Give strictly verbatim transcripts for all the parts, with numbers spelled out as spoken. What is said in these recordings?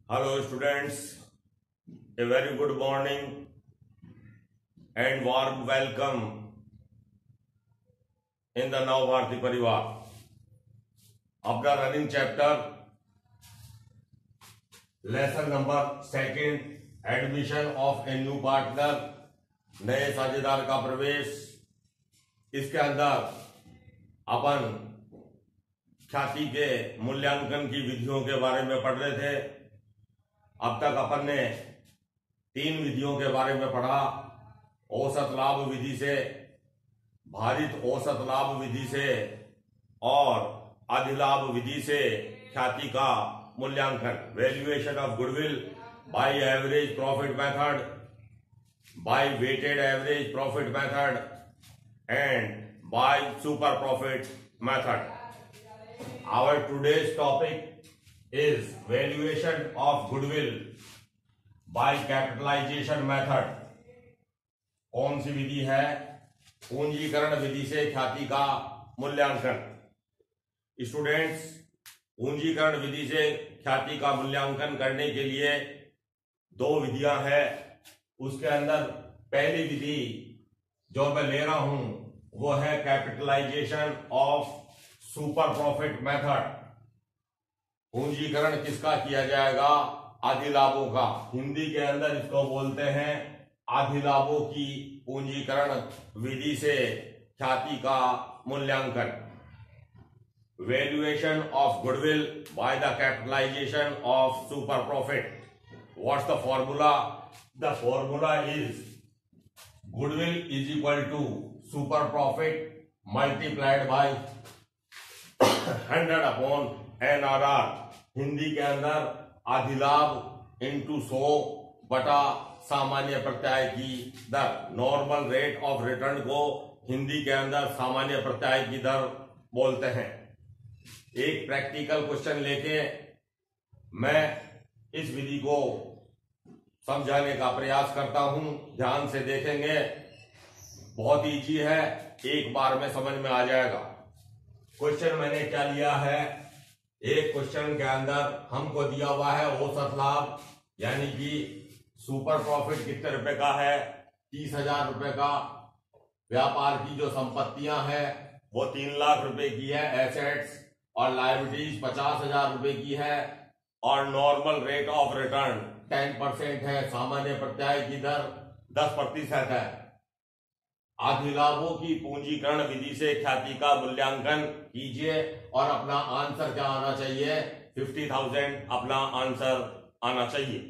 Hello students, a very good morning and warm welcome in the Now Bharati Parivar. अपना running chapter lesson number second, admission of a new partner, नए साझेदार का प्रवेश। इसके अंदर अपन ख्याति के मूल्यांकन की विधियों के बारे में पढ़ रहे थे। अब तक अपन ने तीन विधियों के बारे में पढ़ा। औसत लाभ विधि से, भारित औसत लाभ विधि से और अधिलाभ विधि से ख्याति का मूल्यांकन। Valuation of goodwill by average profit method, by weighted average profit method and by super profit method. Our today's topic is valuation of goodwill by capitalization method। कौन सी विधि है? पूंजीकरण विधि से ख्याति का मूल्यांकन। स्टूडेंट्स, पूंजीकरण विधि से ख्याति का मूल्यांकन करने के लिए दो विधियां हैं। उसके अंदर पहली विधि जो मैं ले रहा हूं वो है capitalization of super profit method. पूंजीकरण किसका किया जाएगा? अधिलाभों का। हिंदी के अंदर इसको बोलते हैं अधिलाभों की पूंजीकरण विधि से ख्याति का मूल्यांकन। Valuation of goodwill by the capitalization of super profit. What's the formula? The formula is goodwill is equal to super profit multiplied by hundred upon N R R. Hindi के अंदर अधिलाभ इंटू सौ बटा सामान्य प्रत्याय की दर। नॉर्मल रेट ऑफ रिटर्न को हिंदी के अंदर सामान्य प्रत्याय की दर बोलते हैं। एक प्रैक्टिकल क्वेश्चन लेके मैं इस विधि को समझाने का प्रयास करता हूं। ध्यान से देखेंगे, बहुत ईजी है, एक बार में समझ में आ जाएगा। क्वेश्चन मैंने क्या लिया है? एक क्वेश्चन के अंदर हमको दिया हुआ है औसत लाभ, यानी कि सुपर प्रॉफिट कितने रुपए का है? तीस हजार रुपए का। व्यापार की जो संपत्तियां हैं वो तीन लाख रुपए की है, एसेट्स, और लायबिलिटीज पचास हजार रुपए की है, और normal rate of return ten percent है। सामान्य प्रत्याय की दर दस प्रतिशत है। अधिलाभों की पूंजीकरण विधि से ख्याति का मूल्यांकन कीजिए और अपना आंसर क्या आना चाहिए? फिफ्टी थाउजेंड अपना आंसर आना चाहिए।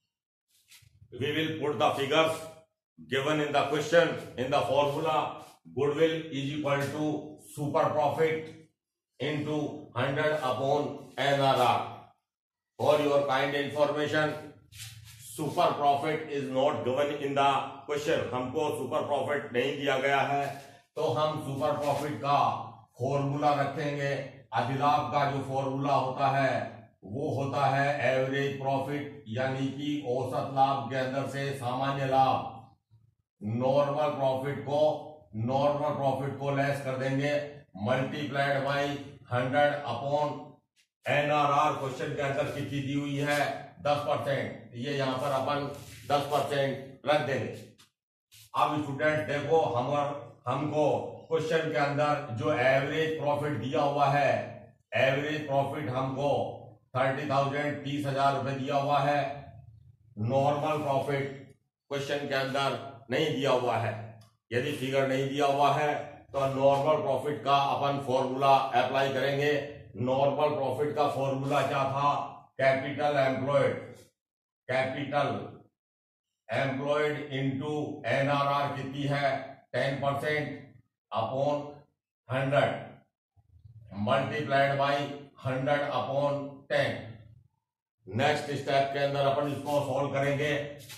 We will put the figures given in the question in the formula. Goodwill is equal to super profit into hundred upon N R R. For your kind information, super profit is not given in the question. हमको super profit नहीं दिया गया है, तो हम super profit का formula रखेंगे। अधिलाभ का जो फॉर्मूला होता है वो होता है एवरेज प्रॉफिट, यानी कि औसत लाभ के अंदर से सामान्य लाभ। नॉर्मल प्रॉफिट को नॉर्मल प्रॉफिट को लेस कर देंगे, multiplied by hundred upon N R R. Question के अंदर कितनी दी हुई है? दस परसेंट। ये यहां पर अपन दस परसेंट रख देंगे। अब स्टूडेंट देखो, हम हमको क्वेश्चन के अंदर जो एवरेज प्रॉफिट दिया हुआ है, एवरेज प्रॉफिट हमको थर्टी थाउजेंड तीस हजार रुपए दिया हुआ है। नॉर्मल प्रॉफिट क्वेश्चन के अंदर नहीं दिया हुआ है। यदि फिगर नहीं दिया हुआ है तो नॉर्मल प्रॉफिट का अपन फॉर्मूला अप्लाई करेंगे। नॉर्मल प्रॉफिट का फॉर्मूला क्या था? Capital employed, capital employed into N R R कितनी है? Ten percent upon hundred multiplied by hundred upon ten. Next step के अंदर अपन इसको सॉल्व करेंगे।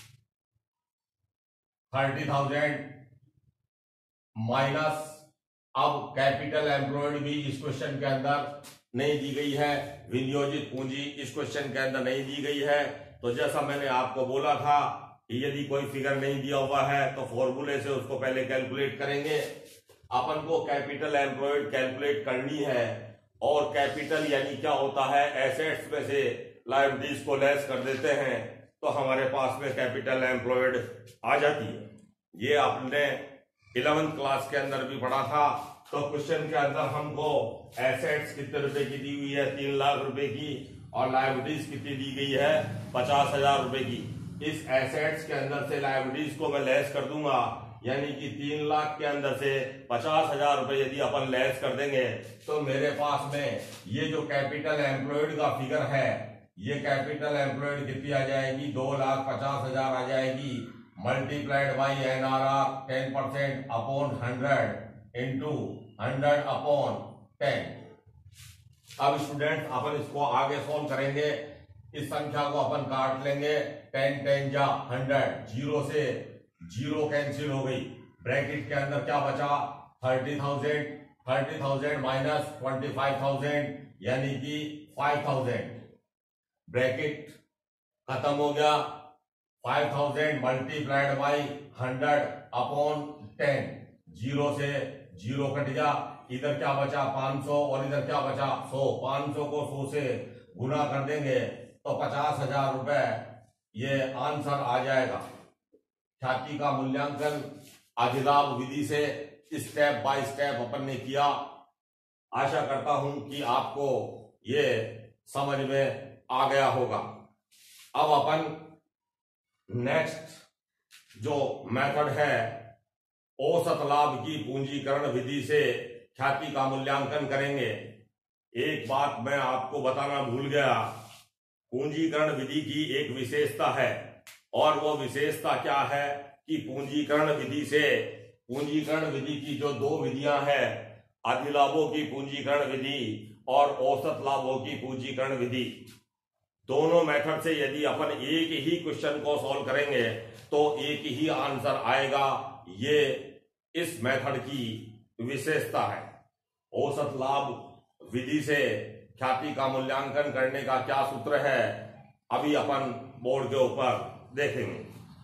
थर्टी थाउजेंड माइनस, अब कैपिटल एम्प्लॉयड भी इस क्वेश्चन के अंदर नहीं दी गई है, विनियोजित पूंजी इस क्वेश्चन के अंदर नहीं दी गई है। तो जैसा मैंने आपको बोला था कि यदि कोई फिगर नहीं दिया हुआ है तो फॉर्मूले से उसको पहले कैलकुलेट करेंगे। अपन को कैपिटल एम्प्लॉयड कैलकुलेट करनी है, और कैपिटल यानी क्या होता है? एसेट्स में से लायबिलिटीज को लेस कर देते हैं तो हमारे पास में कैपिटल एम्प्लॉयड आ जाती है। ये आपने इलेवेंथ क्लास के अंदर भी पढ़ा था। तो क्वेश्चन के अंदर हमको एसेट्स कितने रुपए की दी हुई है, तीन लाख रुपए की, और लायबिलिटीज कितनी दी गई है, पचास हजार रुपए की। इस एसेट्स के अंदर से लायबिलिटीज को मैं लेस कर दूंगा, यानी कि तीन लाख के अंदर से पचास हजार रुपए यदि अपन लेस कर देंगे तो मेरे पास में ये जो कैपिटल एम्प्लॉयड का फिगर है, ये कैपिटल एम्प्लॉयड कितनी आ जाएगी, दो लाख पचास हजार आ जाएगी, multiplied by N R R ten percent upon hundred into hundred upon ten. अब स्टूडेंट अपन इसको आगे सोल्व करेंगे। इस संख्या को अपन काट लेंगे, टेन टेन जा हंड्रेड, जीरो से जीरो कैंसिल हो गई, ब्रैकेट के अंदर क्या बचा, thirty thousand, thirty thousand minus twenty five thousand यानी कि फाइव थाउजेंड, ब्रैकेट खत्म हो गया, five thousand multiplied by hundred upon ten, zero से जीरो कट गया, इधर क्या बचा पाँच सौ और इधर क्या बचा सौ, पाँच सौ को सौ से गुना कर देंगे तो पचास हजार रुपए ये आंसर आ जाएगा। ख्याति का मूल्यांकन अधिलाभ विधि से स्टेप बाय स्टेप अपन ने किया। आशा करता हूं कि आपको ये समझ में आ गया होगा। अब अपन नेक्स्ट जो मेथड है औसत लाभ की पूंजीकरण विधि से ख्याति का मूल्यांकन करेंगे। एक बात मैं आपको बताना भूल गया, पूंजीकरण विधि की एक विशेषता है, और वो विशेषता क्या है कि पूंजीकरण विधि से पूंजीकरण विधि की जो दो विधियां हैं, अधिलाभों की पूंजीकरण विधि और औसत लाभों की पूंजीकरण विधि, दोनों मेथड से यदि अपन एक ही क्वेश्चन को सॉल्व करेंगे तो एक ही आंसर आएगा। ये इस मेथड की विशेषता है। औसत लाभ विधि से ख्याति का मूल्यांकन करने का क्या सूत्र है, अभी अपन बोर्ड के ऊपर देखेंगे।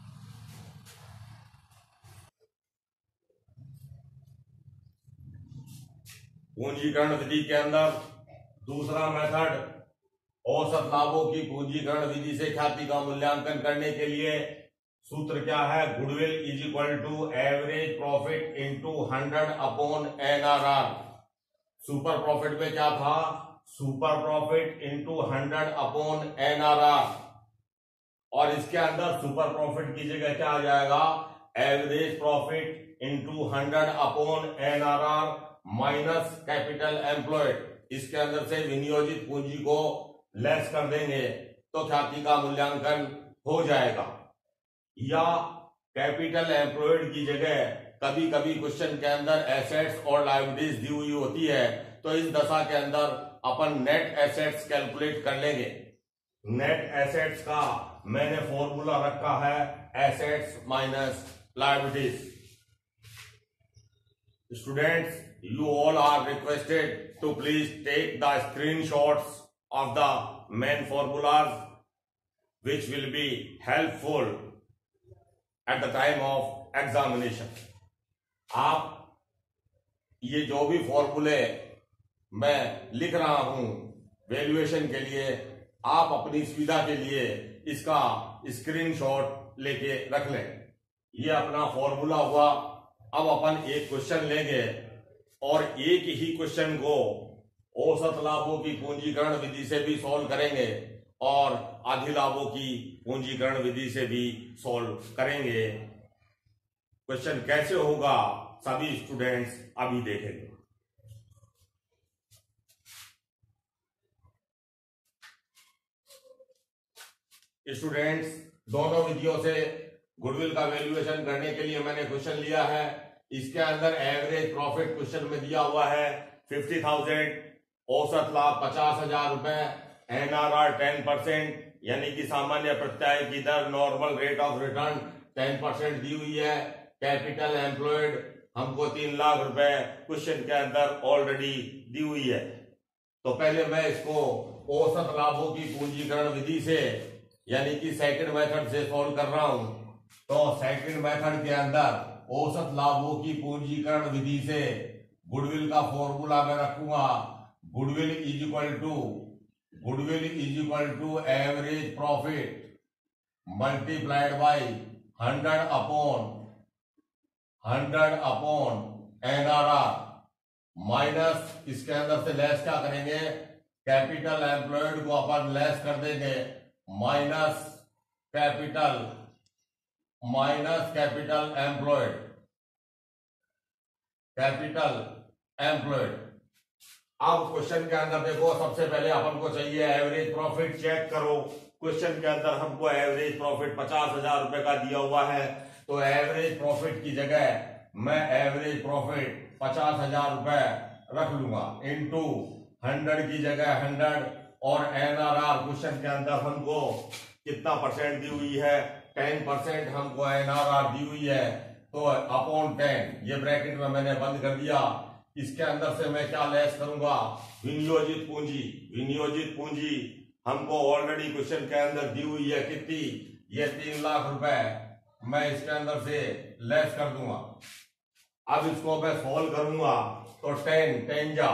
पूंजीकरण विधि के अंदर दूसरा मेथड औसत लाभों की पूंजीकरण विधि से ख्याति का मूल्यांकन करने के लिए सूत्र क्या है, goodwill is equal to average profit into hundred upon N R R. Super profit में क्या था, super profit into hundred upon N R R, और इसके अंदर सुपर प्रॉफिट की जगह क्या आ जाएगा, average profit into hundred upon N R R minus capital employed. इसके अंदर से विनियोजित पूंजी को लेस कर देंगे तो ख्याति का मूल्यांकन हो जाएगा। या कैपिटल एम्प्लॉयड की जगह कभी कभी क्वेश्चन के अंदर एसेट्स और लायबिलिटीज दी हुई होती है, तो इस दशा के अंदर अपन नेट एसेट्स कैलकुलेट कर लेंगे। नेट एसेट्स का मैंने फॉर्मूला रखा है assets minus liabilities. Students, you all are requested to please take the screenshots of the main formulas which will be helpful at the time of examination. आप ये जो भी फॉर्मूले मैं लिख रहा हूं वैल्यूएशन के लिए, आप अपनी सुविधा के लिए इसका स्क्रीनशॉट लेके रख लें। ये अपना फॉर्मूला हुआ। अब अपन एक क्वेश्चन लेंगे और एक ही क्वेश्चन को औसत लाभों की पूंजीकरण विधि से भी सॉल्व करेंगे और अधिलाभों की पूंजीकरण विधि से भी सॉल्व करेंगे। क्वेश्चन कैसे होगा सभी स्टूडेंट्स अभी देखेंगे। स्टूडेंट्स, दोनों विधियों से गुडविल का वैल्यूएशन करने के लिए मैंने क्वेश्चन लिया है। इसके अंदर एवरेज प्रॉफिट क्वेश्चन में दिया हुआ है फिफ्टी थाउजेंड, औसत लाभ पचास हजार रुपए, एनआरआर टेन परसेंट यानी कि सामान्य प्रत्याय की दर normal rate of return ten percent दी हुई है। कैपिटल एम्प्लॉयड हमको तीन लाख रुपए क्वेश्चन के अंदर ऑलरेडी दी हुई है। तो पहले मैं इसको औसत लाभों की पूंजीकरण विधि से यानी कि सेकंड मेथड से सॉल्व कर रहा हूं। तो सेकंड मेथड के अंदर औसत लाभों की पूंजीकरण विधि से गुडविल का फॉर्मूला मैं रखूंगा, goodwill is equal to goodwill is equal to average profit multiplied by hundred upon hundred upon N R R minus इसके अंदर से लेस क्या करेंगे, कैपिटल एम्प्लॉयड को अपन लेस कर देंगे, minus capital minus capital employed capital employed. अब question के अंदर देखो, सबसे पहले अपन को चाहिए एवरेज प्रॉफिट। चेक करो क्वेश्चन के अंदर हमको एवरेज प्रॉफिट पचास हजार रुपए का दिया हुआ है, तो एवरेज प्रॉफिट की जगह मैं एवरेज प्रॉफिट पचास हजार रुपए रख लूंगा, इनटू हंड्रेड की जगह हंड्रेड, और एनआरआर क्वेश्चन के अंदर हमको कितना परसेंट दी हुई है, टेन परसेंट हमको एनआरआर दी हुई है, तो अपॉन टेन, ये ब्रैकेट में मैंने बंद कर दिया। इसके अंदर से मैं क्या लेस करूंगा, विनियोजित पूंजी। विनियोजित पूंजी हमको ऑलरेडी क्वेश्चन के अंदर दी हुई है कितनी, ये तीन लाख रुपए, मैं इसके अंदर से लेस कर दूंगा। अब इसको मैं सॉल्व करूंगा तो टेन टेन जा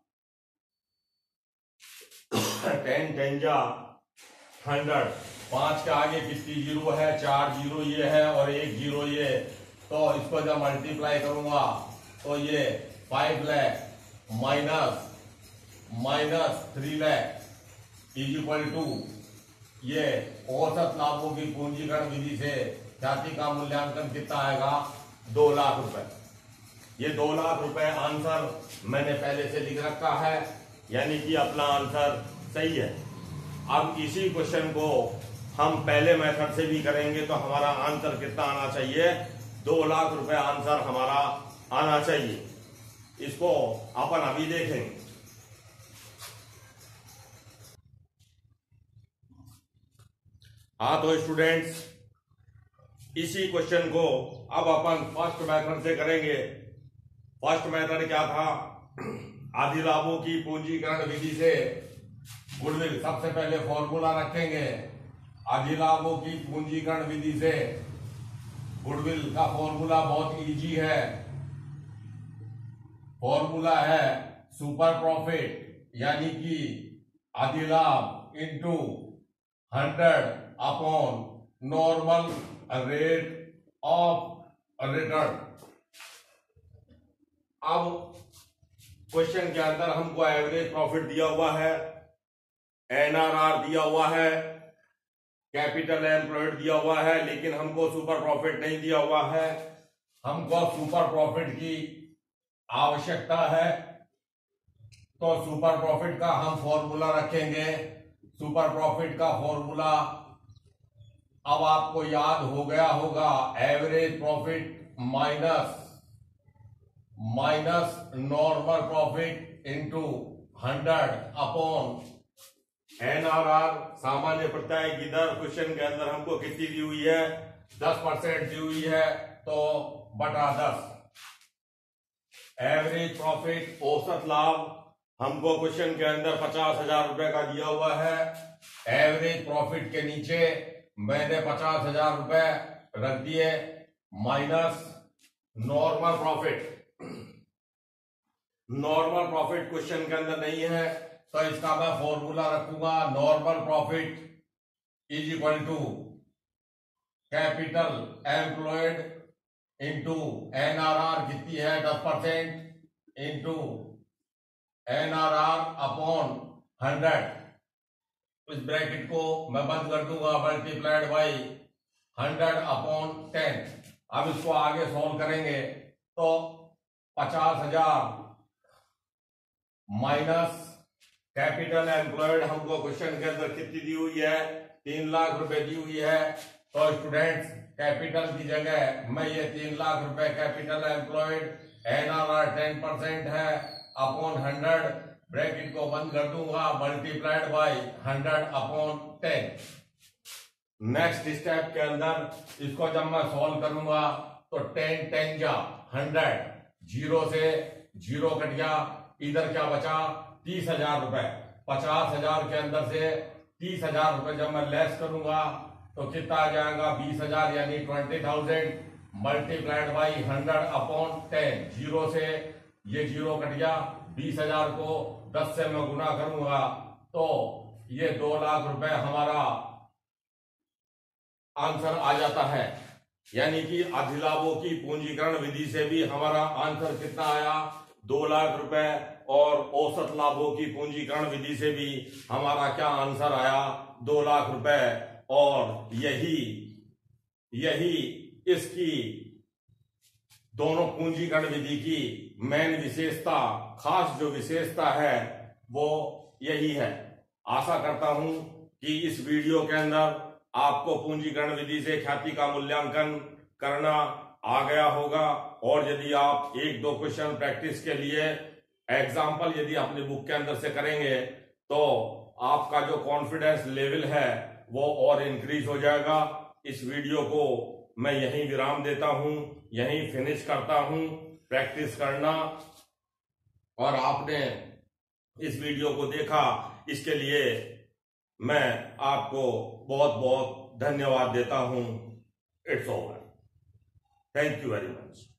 टेन टेन जा हंड्रेड, पांच के आगे कितनी जीरो है, चार जीरो ये है और एक जीरो ये, तो इसको जब मल्टीप्लाई करूंगा तो ये five lakh minus minus three lakh is equal to, ये औसत लाभों की पूंजीकरण विधि से ख्याति का मूल्यांकन कितना आएगा, दो लाख रुपए। ये दो लाख रुपए आंसर मैंने पहले से लिख रखा है, यानी कि अपना आंसर सही है। अब इसी क्वेश्चन को हम पहले मेथड से भी करेंगे तो हमारा आंसर कितना आना चाहिए, दो लाख रुपए आंसर हमारा आना चाहिए। इसको अपन अभी देखेंगे। हाँ तो स्टूडेंट्स, इसी क्वेश्चन को अब अपन फर्स्ट मेथड से करेंगे। फर्स्ट मेथड क्या था, आधी लाभों की पूंजीकरण विधि से गुडविल, सबसे पहले फॉर्मूला रखेंगे। आधी लाभों की पूंजीकरण विधि से गुडविल का फॉर्मूला बहुत इजी है। फॉर्मूला है सुपर प्रॉफिट, यानी कि आधी लाभ into hundred upon normal rate of return. अब क्वेश्चन के अंदर हमको एवरेज प्रॉफिट दिया हुआ है, एनआरआर दिया हुआ है, कैपिटल एम्प्लॉयड दिया हुआ है, लेकिन हमको सुपर प्रॉफिट नहीं दिया हुआ है। हमको सुपर प्रॉफिट की आवश्यकता है, तो सुपर प्रॉफिट का हम फॉर्मूला रखेंगे। सुपर प्रॉफिट का फॉर्मूला अब आपको याद हो गया होगा, average profit minus minus normal profit into hundred upon NRR, सामान्य प्रत्याय की दर। क्वेश्चन के अंदर हमको कितनी दी हुई है, दस परसेंट दी हुई है, तो बटा दस। एवरेज प्रॉफिट औसत लाभ हमको क्वेश्चन के अंदर पचास हजार रुपए का दिया हुआ है। एवरेज प्रॉफिट के नीचे मैंने पचास हजार रुपए रख दिए, minus normal profit. Normal profit question के अंदर नहीं है, तो इसका मैं फॉर्मूला रखूंगा, normal profit is equal to capital employed into NRR कितनी है, दस परसेंट इंटू एनआरआर अपॉन हंड्रेड। इस ब्रैकेट को मैं बंद कर दूंगा, multiplied by hundred upon ten. अब इसको आगे सॉल्व करेंगे तो पचास हजार माइनस कैपिटल एम्प्लॉयड हमको क्वेश्चन के अंदर कितनी दी हुई है, तीन लाख रुपए दी हुई है। तो स्टूडेंट्स, कैपिटल की जगह मैं ये तीन लाख रुपए capital employed, NRR ten percent है, अपॉन हंड्रेड, ब्रैकेट को बंद कर दूंगा, multiplied by hundred upon ten. Next step के अंदर इसको जब मैं सॉल्व करूंगा तो टेन टेन जा हंड्रेड, जीरो से जीरो कट गया, इधर क्या बचा, तीस हजार रुपए। पचास हजार के अंदर से तीस हजार रुपए जब मैं लेस करूंगा तो कितना आ जाएगा, बीस हजार, यानी twenty thousand, multiplied by hundred upon ten. Zero से ये जीरो कट गया, बीस हजार को दस से मैं गुना करूंगा तो ये दो लाख रुपए हमारा आंसर आ जाता है। यानी कि अधिलाभों की पूंजीकरण विधि से भी हमारा आंसर कितना आया, दो लाख रुपए, और औसत लाभों की पूंजीकरण विधि से भी हमारा क्या आंसर आया, दो लाख रुपए। और यही यही इसकी दोनों पूंजीकरण विधि की मेन विशेषता, खास जो विशेषता है वो यही है। आशा करता हूं कि इस वीडियो के अंदर आपको पूंजीकरण विधि से ख्याति का मूल्यांकन करना आ गया होगा। और यदि आप एक दो क्वेश्चन प्रैक्टिस के लिए एग्जाम्पल यदि अपने बुक के अंदर से करेंगे तो आपका जो कॉन्फिडेंस लेवल है वो और इंक्रीज हो जाएगा। इस वीडियो को मैं यहीं विराम देता हूं, यहीं फिनिश करता हूं। प्रैक्टिस करना, और आपने इस वीडियो को देखा इसके लिए मैं आपको बहुत बहुत धन्यवाद देता हूं। It's over. Thank you very much.